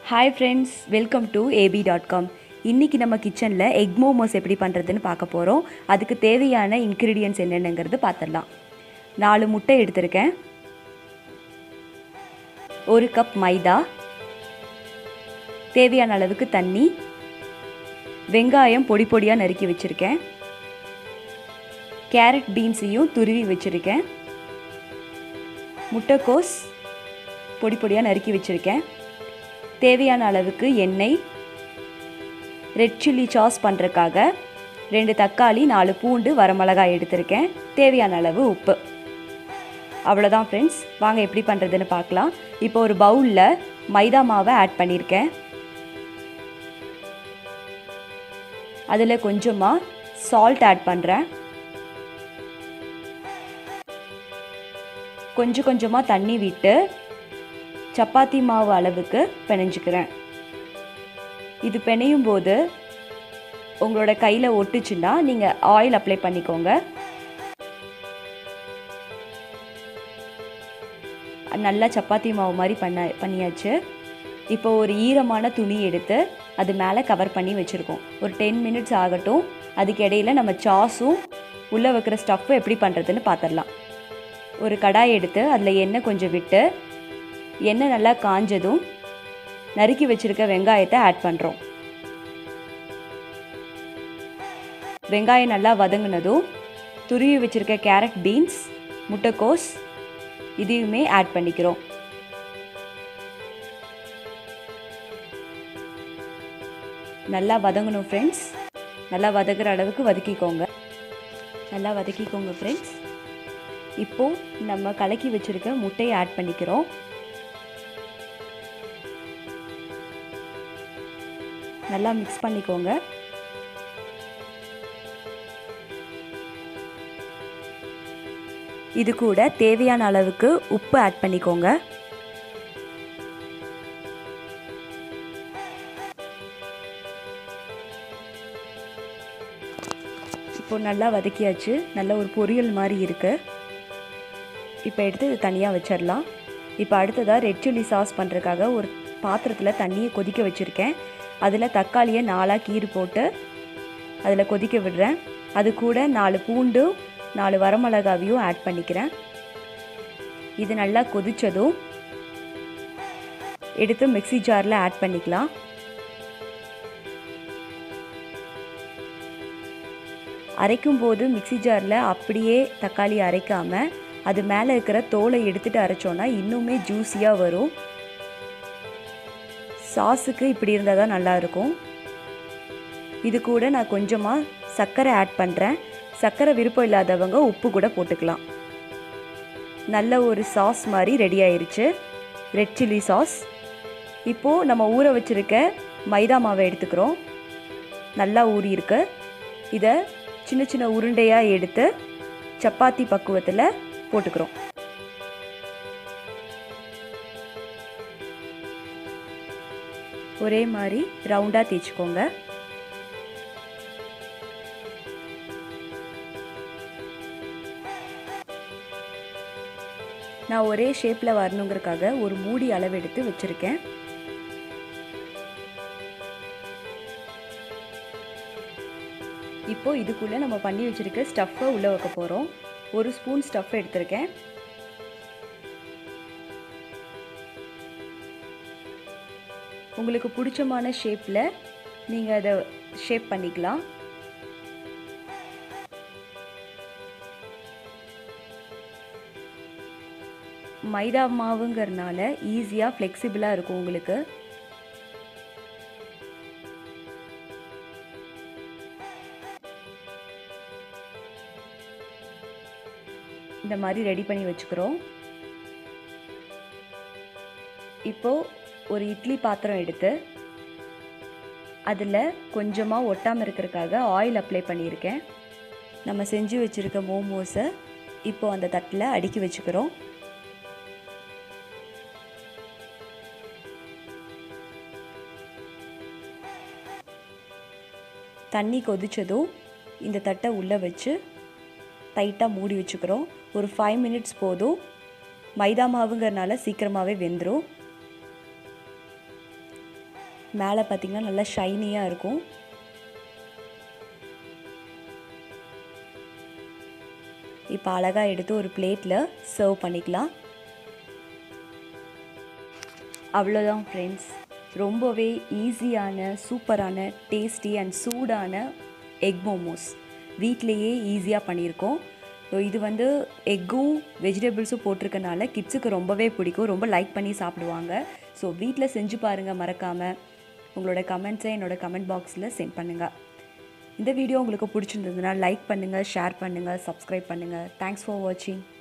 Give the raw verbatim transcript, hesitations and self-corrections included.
Hi friends, welcome to a b dot com. இன்னைக்கு நம்ம கிச்சன்ல எக் மோமோஸ் எப்படி பண்றதுன்னு பார்க்க போறோம். அதுக்கு தேவையான இன்கிரிடியன்ட்ஸ் என்னென்னங்கிறது பார்த்தறலாம். நாலு முட்டை எடுத்துர்க்கேன். ஒரு கப் மைதா, தேவையான அளவுக்கு தண்ணி, வெங்காயம் பொடி பொடியா நறுக்கி வச்சிருக்கேன். கேரட் பீன்ஸையும் துருவி வச்சிருக்கேன். முட்டைக்கோஸ் பொடி பொடியா நறுக்கி வச்சிருக்கேன். தேவையான அளவுக்கு எண்ணெய், ரெட் சில்லி சாஸ் பண்ணுறதுக்காக ரெண்டு தக்காளி, நாலு பூண்டு, வரமிளகாய் எடுத்திருக்கேன். தேவையான அளவு உப்பு. அவ்வளோதான் ஃப்ரெண்ட்ஸ். வாங்க எப்படி பண்ணுறதுன்னு பார்க்கலாம். இப்போ ஒரு பவுலில் மைதா மாவை ஆட் பண்ணியிருக்கேன். அதில் கொஞ்சமாக சால்ட் ஆட் பண்ணுறேன். கொஞ்சம் கொஞ்சமாக தண்ணி விட்டு சப்பாத்தி மாவு அளவுக்கு பிணைஞ்சிக்கிறேன். இது பிணையும் போது உங்களோட கையில் ஒட்டுச்சுன்னா நீங்கள் ஆயில் அப்ளை பண்ணிக்கோங்க. நல்லா சப்பாத்தி மாவு மாதிரி பண்ண பண்ணியாச்சு. இப்போ ஒரு ஈரமான துணி எடுத்து அது மேலே கவர் பண்ணி வச்சுருக்கோம். ஒரு டென் மினிட்ஸ் ஆகட்டும். அதுக்கு இடையில் நம்ம சாஸும் உள்ளே வைக்கிற ஸ்டஃப்பும் எப்படி பண்ணுறதுன்னு பார்த்துடலாம். ஒரு கடாய் எடுத்து அதில் எண்ணெய் கொஞ்சம் விட்டு எண்ணெய் நல்லா காஞ்சதும் நறுக்கி வச்சுருக்க வெங்காயத்தை ஆட் பண்ணுறோம். வெங்காயம் நல்லா வதங்கினதும் துருவி வச்சுருக்க கேரட் பீன்ஸ், முட்டைக்கோஸ் இதையுமே ஆட் பண்ணிக்கிறோம். நல்லா வதங்கணும் ஃப்ரெண்ட்ஸ். நல்லா வதங்குற அளவுக்கு வதக்கிக்கோங்க. நல்லா வதக்கிக்கோங்க ஃப்ரெண்ட்ஸ். இப்போது நம்ம கலக்கி வச்சுருக்க முட்டையை ஆட் பண்ணிக்கிறோம். நல்லா மிக்ஸ் பண்ணிக்கோங்க. இது கூட தேவையான அளவுக்கு உப்பு ஆட் பண்ணிக்கோங்க. இப்போ நல்லா வதக்கியாச்சு. நல்ல ஒரு பொரியல் மாதிரி இருக்கு. இப்போ எடுத்து இது தனியாக வச்சிடலாம். இப்போ அடுத்ததாக ரெட் சில்லி சாஸ் பண்ணுறதுக்காக ஒரு பாத்திரத்தில் தண்ணியை கொதிக்க வச்சுருக்கேன். அதில் தக்காளியை நாலாக கீறு போட்டு அதில் கொதிக்க விடுறேன். அது கூட நாலு பூண்டு, நாலு வரமிளகாவையும் ஆட் பண்ணிக்கிறேன். இது நல்லா கொதித்ததும் எடுத்து மிக்ஸி ஜாரில் ஆட் பண்ணிக்கலாம். அரைக்கும் போது மிக்ஸி ஜாரில் அப்படியே தக்காளி அரைக்காமல் அது மேலே இருக்கிற தோலை எடுத்துகிட்டு அரைச்சோன்னா இன்னுமே ஜூஸியாக வரும். சாஸுக்கு இப்படி இருந்தால் தான் நல்லாயிருக்கும். இது கூட நான் கொஞ்சமாக சர்க்கரை ஆட் பண்ணுறேன். சர்க்கரை விருப்பம் இல்லாதவங்க உப்பு கூட போட்டுக்கலாம். நல்ல ஒரு சாஸ் மாதிரி ரெடி ஆயிடுச்சு, ரெட் சில்லி சாஸ். இப்போது நம்ம ஊற வச்சுருக்க மைதா மாவை எடுத்துக்கிறோம். நல்லா ஊறி இருக்கு. இதை சின்ன சின்ன உருண்டையாக எடுத்து சப்பாத்தி பக்குவத்தில் போட்டுக்கிறோம். ஒரே மாதிரி ரவுண்டாக தேய்ச்சிக்கோங்க. நான் ஒரே ஷேப்பில் வரணுங்கிறதுக்காக ஒரு மூடி அளவு எடுத்து வச்சுருக்கேன். இப்போ இதுக்குள்ளே நம்ம பண்ணி வச்சுருக்க ஸ்டஃப்பை உள்ளே வைக்க போகிறோம். ஒரு ஸ்பூன் ஸ்டஃப் எடுத்திருக்கேன். உங்களுக்கு பிடிச்சமான ஷேப்பில் நீங்கள் அதை ஷேப் பண்ணிக்கலாம். மைதா மாவுங்கிறதுனால ஈஸியாக ஃப்ளெக்சிபிளாக இருக்கும் உங்களுக்கு. இந்த மாதிரி ரெடி பண்ணி வச்சுக்கிறோம். இப்போது ஒரு இட்லி பாத்திரம் எடுத்து அதில் கொஞ்சமாக ஒட்டாமல் இருக்கிறதுக்காக ஆயில் அப்ளை பண்ணியிருக்கேன். நம்ம செஞ்சு வச்சுருக்க மோமோஸை இப்போது அந்த தட்டில் அடுக்கி வச்சுக்கிறோம். தண்ணி கொதித்ததும் இந்த தட்டை உள்ளே வச்சு டைட்டாக மூடி வச்சுக்கிறோம். ஒரு ஃபைவ் மினிட்ஸ் போதும். மைதா மாவுங்கிறனால சீக்கிரமாகவே வெந்துடும். மேலே பார்த்திங்கன்னா நல்லா ஷைனியாக இருக்கும். இப்போ அழகாக எடுத்து ஒரு பிளேட்டில் சர்வ் பண்ணிக்கலாம். அவ்வளோதான் ஃப்ரெண்ட்ஸ், ரொம்பவே ஈஸியான சூப்பரான டேஸ்டி அண்ட் சூடான எக் மோமோஸ் வீட்டிலையே ஈஸியாக பண்ணியிருக்கோம். ஸோ இது வந்து எக்கும் வெஜிடபிள்ஸும் போட்டிருக்கனால கிட்ஸுக்கு ரொம்பவே பிடிக்கும், ரொம்ப லைக் பண்ணி சாப்பிடுவாங்க. ஸோ வீட்டில் செஞ்சு பாருங்கள், மறக்காமல் உங்களோட கமெண்ட்ஸை என்னோடய கமெண்ட் பாக்ஸில் சென்ட் பண்ணுங்கள். இந்த வீடியோ உங்களுக்கு பிடிச்சிருந்ததுன்னா லைக் பண்ணுங்கள், ஷேர் பண்ணுங்கள், சப்ஸ்கிரைப் பண்ணுங்கள். தேங்க்ஸ் ஃபார் வாட்சிங்.